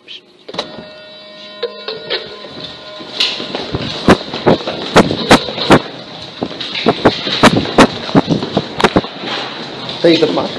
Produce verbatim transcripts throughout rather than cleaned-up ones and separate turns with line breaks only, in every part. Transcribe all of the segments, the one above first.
Tady to máš.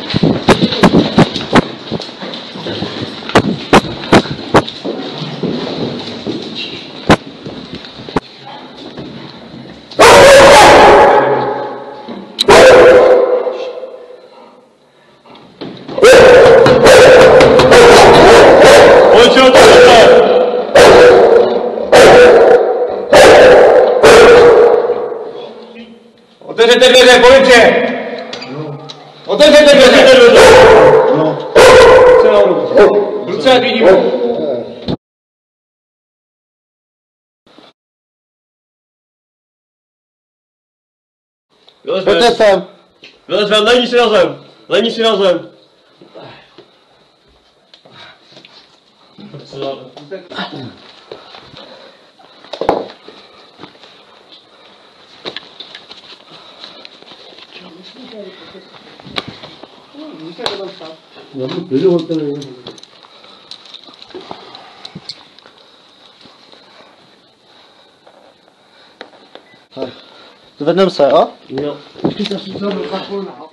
Otevřete dveře, policie! No. Otevřete dveře! No. Ruce nahoru. Ruce jak vidíme.
Pojďte sem.
Vylez ven, lehni si na zem. Lehni si na zem.
Zvedneme se, jo?
Jo.